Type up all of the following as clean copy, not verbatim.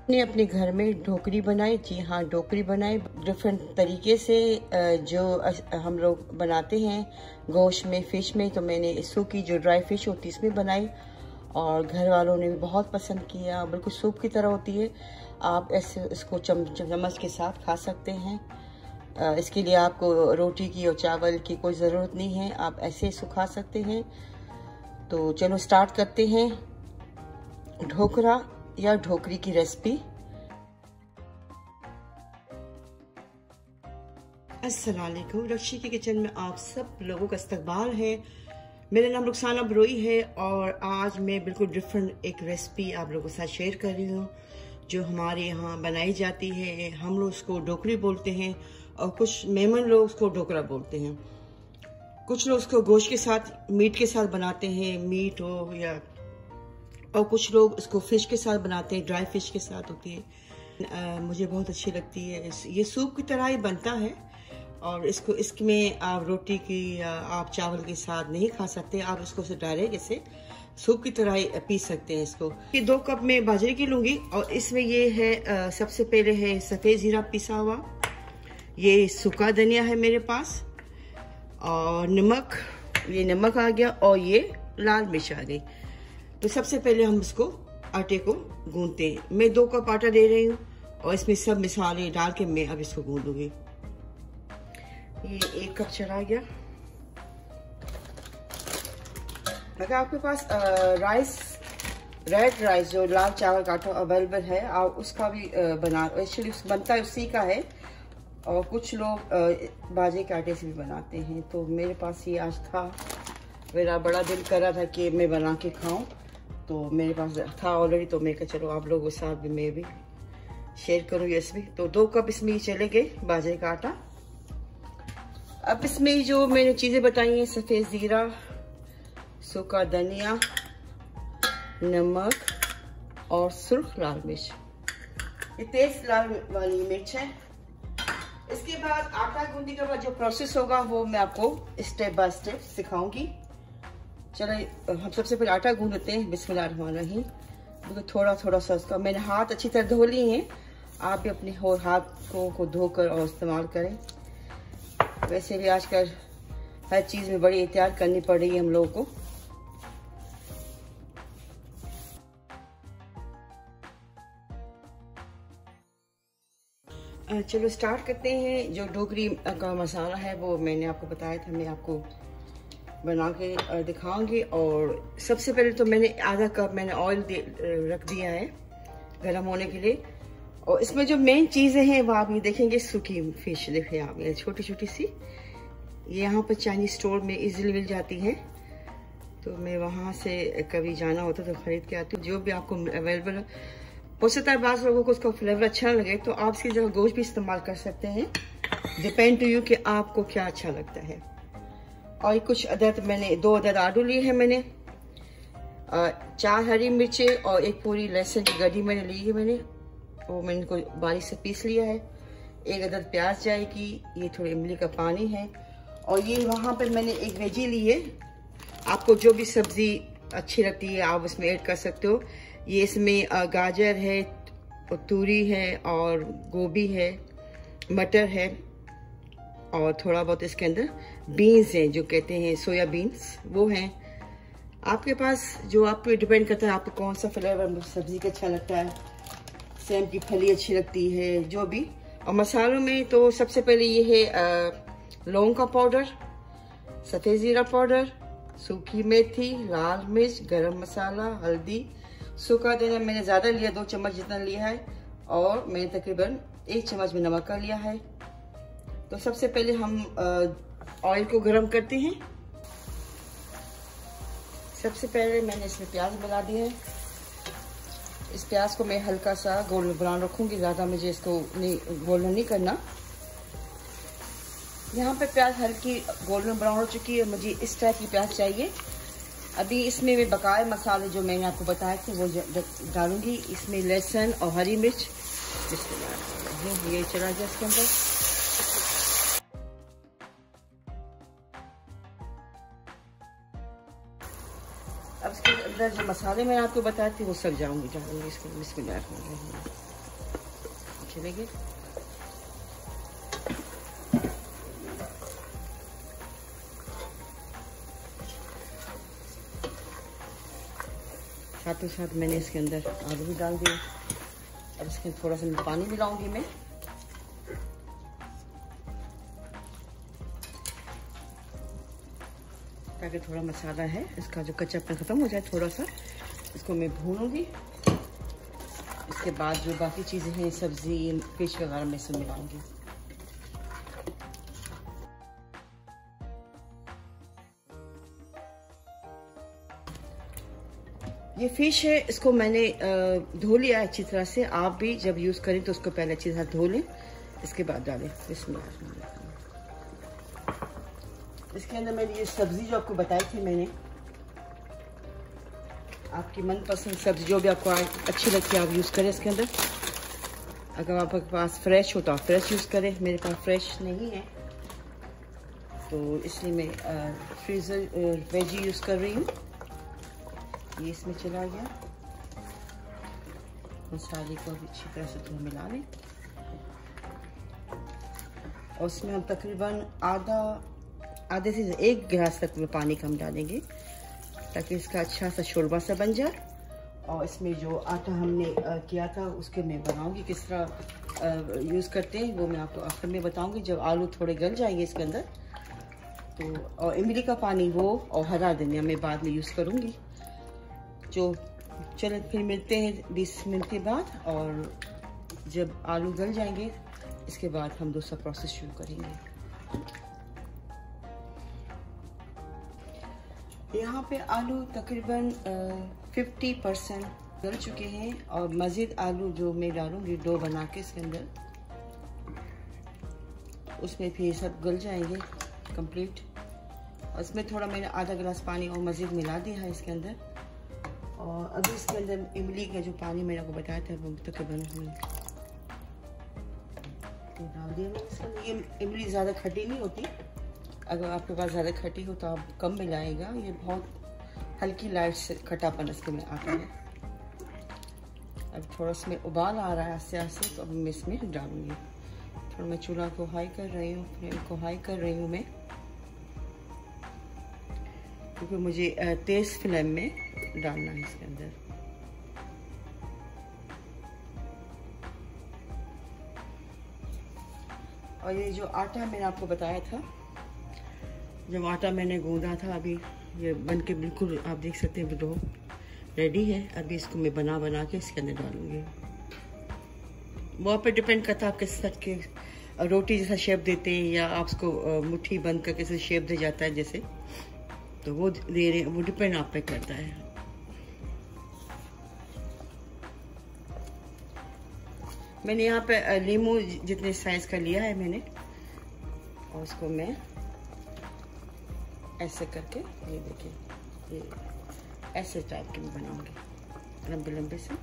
ने अपने घर में ढोकरी बनाई। जी हाँ, ढोकरी बनाई डिफरेंट तरीके से जो हम लोग बनाते हैं गोश्त में, फिश में। तो मैंने सूखी जो ड्राई फिश होती है इसमें बनाई और घर वालों ने भी बहुत पसंद किया। बिल्कुल सूप की तरह होती है। आप ऐसे इसको चम्मच के साथ खा सकते हैं। इसके लिए आपको रोटी की और चावल की कोई ज़रूरत नहीं है, आप ऐसे इसको खा सकते हैं। तो चलो स्टार्ट करते हैं ढोकरा या ढोकरी की रेसिपी। अस्सलाम वालेकुम, रक्षी के किचन में आप सब लोगों का इस्तकबाल है। मेरा नाम रुखसाना बरोई है और आज मैं बिल्कुल डिफरेंट एक रेसिपी आप लोगों के साथ शेयर कर रही हूँ जो हमारे यहाँ बनाई जाती है। हम लोग उसको ढोकरी बोलते हैं और कुछ मेहमान लोग उसको ढोकरा बोलते हैं। कुछ लोग उसको गोश्त के साथ, मीट के साथ बनाते हैं, मीट हो या, और कुछ लोग इसको फिश के साथ बनाते हैं, ड्राई फिश के साथ होती है। मुझे बहुत अच्छी लगती है। ये सूप की तरह ही बनता है और इसमें आप रोटी की या आप चावल के साथ नहीं खा सकते। आप इसको डायरेक्ट ऐसे सूप की तरह ही पी सकते हैं इसको। ये 2 कप में बाजरे की लूंगी और इसमें ये है सबसे पहले है सफ़ेद ज़ीरा पिसा हुआ, ये सूखा धनिया है मेरे पास, और नमक, ये नमक आ गया, और ये लाल मिर्च आ गई। तो सबसे पहले हम इसको आटे को गूंदते हैं। मैं 2 कप आटा दे रही हूँ और इसमें सब मसाले डाल के मैं अब इसको गूंदूंगी। ये 1 कप चला गया। अगर आपके पास राइस, रेड राइस जो लाल चावल का आटा अवेलेबल है, आप उसका भी एक्चुअली बनता है उसी का है, और कुछ लोग बाजरे के आटे से भी बनाते हैं। तो मेरे पास ये आज था, मेरा बड़ा दिल कर रहा था कि मैं बना के खाऊं, तो मेरे पास था ऑलरेडी। तो मैं कहा चलो आप लोगों के साथ भी मैं भी शेयर करूँ ये इसमें। तो 2 कप इसमें चले गए बाजरे का आटा। अब इसमें जो मैंने चीज़ें बताई हैं, सफ़ेद ज़ीरा, सूखा धनिया, नमक और सुर्ख लाल मिर्च, ये तेज लाल वाली मिर्च है। इसके बाद आटा गूंदने के बाद जो प्रोसेस होगा वो मैं आपको स्टेप बाय स्टेप सिखाऊंगी। चलो हम सबसे पहले आटा गूंदते हैं। बिस्मिल्लाहिर्रहमानिर्रहीम। देखो थोड़ा थोड़ा सा उसका मैंने हाथ अच्छी तरह धो लिए हैं। आप भी अपने हाथ को धोकर और इस्तेमाल करें। वैसे भी आजकल हर चीज़ में बड़ी एहतियात करनी पड़ रही है हम लोगों को। चलो स्टार्ट करते हैं। जो ढोकरी का मसाला है वो मैंने आपको बताया था, मैं आपको बना के दिखाऊंगी। और सबसे पहले तो मैंने आधा कप मैंने ऑयल रख दिया है गर्म होने के लिए। और इसमें जो मेन चीज़ें हैं वो आप ये देखेंगे, सूखी फिश देखें आप, ये छोटी छोटी सी, ये यहाँ पर चाइनीज स्टोर में इजीली मिल जाती है। तो मैं वहाँ से कभी जाना होता तो खरीद के आती हूँ। जो भी आपको अवेलेबल हो सकता है बाज़ लोगों को उसका फ्लेवर अच्छा लगे तो आप इसकी जगह गोश्त भी इस्तेमाल कर सकते हैं। डिपेंड टू यू कि आपको क्या अच्छा लगता है। और कुछ अदद मैंने 2 अदद आलू लिए हैं मैंने, 4 हरी मिर्चें और 1 पूरी लहसुन की गड्डी मैंने ली है मैंने, वो मैंने इनको बारीक से पीस लिया है। 1 अदद प्याज जाएगी, ये थोड़ी इमली का पानी है। और ये वहाँ पर मैंने 1 वेजी ली है। आपको जो भी सब्ज़ी अच्छी लगती है आप उसमें ऐड कर सकते हो। ये इसमें गाजर है, तूरी है और गोभी है, मटर है, और थोड़ा बहुत इसके अंदर बीन्स हैं जो कहते हैं सोया बीन्स, वो हैं। आपके पास जो आप पे डिपेंड करता है आपको कौन सा फ्लेवर सब्जी का अच्छा लगता है। सेम की फली अच्छी लगती है, जो भी। और मसालों में तो सबसे पहले ये है लौंग का पाउडर, सफ़ेद ज़ीरा पाउडर, सूखी मेथी, लाल मिर्च, गरम मसाला, हल्दी, सूखा धनिया मैंने ज़्यादा लिया, 2 चम्मच जितना लिया है, और मैंने तकरीबन 1 चम्मच में नमक का लिया है। तो सबसे पहले हम ऑयल को गरम करते हैं। सबसे पहले मैंने इसमें प्याज मिला दिया है। इस प्याज को मैं हल्का सा गोल्डन ब्राउन रखूंगी, ज़्यादा मुझे इसको गोल्डन नहीं करना। यहाँ पे प्याज हल्की गोल्डन ब्राउन हो चुकी है, मुझे इस टाइप की प्याज चाहिए। अभी इसमें मैं बकाया मसाले जो मैंने आपको बताए थे वो डालूंगी। इसमें लहसुन और हरी मिर्च, ये चला जाए इसके अंदर। अब इसके अंदर जो मसाले मैंने आपको बताए थे वो सब डालूंगी इसको। बिस्मिल्लाह। चलेंगे। साथों साथ मैंने इसके अंदर आलू भी डाल दिए। अब इसके थोड़ा सा पानी मिलाऊंगी मैं, ताकि थोड़ा मसाला है इसका जो कच्चापन ख़त्म हो जाए। थोड़ा सा इसको मैं भूनूंगी। इसके बाद जो बाकी चीज़ें हैं, सब्ज़ी, फिश वगैरह में सब मिलाऊंगी। ये फ़िश है, इसको मैंने धो लिया अच्छी तरह से। आप भी जब यूज़ करें तो उसको पहले अच्छी तरह धो लें, इसके बाद डालें। इसके अंदर मैंने ये सब्ज़ी जो आपको बताई थी, मैंने आपकी मनपसंद सब्ज़ी जो भी आपको अच्छी लगती है आप यूज़ करें इसके अंदर। अगर आपके पास फ्रेश हो तो आप फ्रेश यूज़ करें। मेरे पास फ्रेश नहीं है तो इसलिए मैं फ्रीज़र वेजी यूज़ कर रही हूँ। ये इसमें चला गया। मसाले को अच्छी तरह से थोड़ा मिला लें और उसमें हम तकरीबन आधे से 1 गिलास तक में पानी कम डालेंगे, ताकि इसका अच्छा सा शोरबा सा बन जाए। और इसमें जो आटा हमने किया था उसके मैं बनाऊंगी किस तरह यूज़ करते हैं, वो मैं आपको आखिर में बताऊंगी जब आलू थोड़े गल जाएंगे इसके अंदर। तो और इमली का पानी वो और हरा धनिया मैं बाद में यूज़ करूँगी। जो चलो फिर मिलते हैं 20 मिनट के बाद, और जब आलू गल जाएंगे इसके बाद हम दूसरा प्रोसेस शुरू करेंगे। यहाँ पे आलू तकरीबन 50% गल चुके हैं और मज़ीद आलू जो मैं डालूँगी डो बना के इसके अंदर, उसमें फिर सब गल जाएंगे कंप्लीट। और इसमें थोड़ा मैंने आधा गिलास पानी और मज़ीद मिला दिया है इसके अंदर। और अभी इसके अंदर इमली का जो पानी मैंने आपको बताया था वो तकरीबन डाल दिया। ये इमली ज़्यादा खट्टी नहीं होती, अगर आपके पास ज़्यादा खट्टी हो तो आप कम मिलाएगा। ये बहुत हल्की लाइट से खट्टापन इसके में आता है। अब थोड़ा इसमें उबाल आ रहा है आस्ते आस्ते, तो अब मैं इसमें डालूँगी। थोड़ा मैं चूल्हा को हाई कर रही हूँ, फ्लेम को हाई कर रही हूँ मैं, क्योंकि मुझे तेज़ फ्लेम में डालना है इसके अंदर। और ये जो आटा मैंने आपको बताया था, जब आटा मैंने गूंदा था, अभी ये बन के बिल्कुल आप देख सकते हैं डो रेडी है। अभी इसको मैं बना के इसके अंदर डालूंगी। वो आप पे डिपेंड करता है आप किस तरह के रोटी जैसा शेप देते हैं, या आप उसको मुट्ठी बंद करके कैसे शेप दे जाता है जैसे, तो वो दे रहे, वो डिपेंड आप पे करता है। मैंने यहाँ पे लीमू जितने साइज का लिया है मैंने, और उसको मैं ऐसे करके, ये देखिए, ये ऐसे टाइप के मैं बनाऊंगी लंबे लंबे से।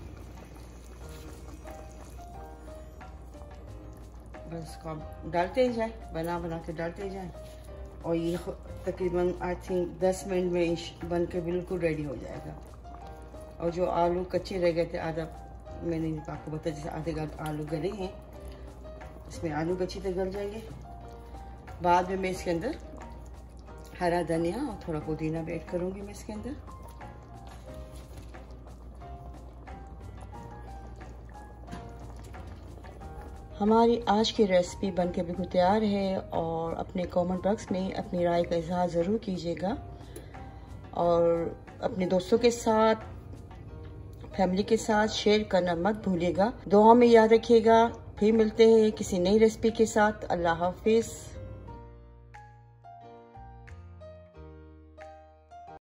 बस इसको आप डालते ही जाए, बना के डालते ही जाए। और ये तकरीबन आई थिंक 10 मिनट में बन के बिल्कुल रेडी हो जाएगा। और जो आलू कच्चे रह गए थे, आधा मैंने आपको बताया जैसे आधे आलू गले हैं, इसमें आलू अच्छी तरह गल जाएंगे। बाद में मैं इसके अंदर हरा धनिया और थोड़ा पुदीना भी ऐड करूँगी मैं इसके अंदर। हमारी आज की रेसिपी बनके बिल्कुल तैयार है, और अपने कमेंट बॉक्स में अपनी राय का इजहार ज़रूर कीजिएगा, और अपने दोस्तों के साथ, फैमिली के साथ शेयर करना मत भूलिएगा। दुआ में याद रखिएगा। फिर मिलते हैं किसी नई रेसिपी के साथ। अल्लाह हाफिज़।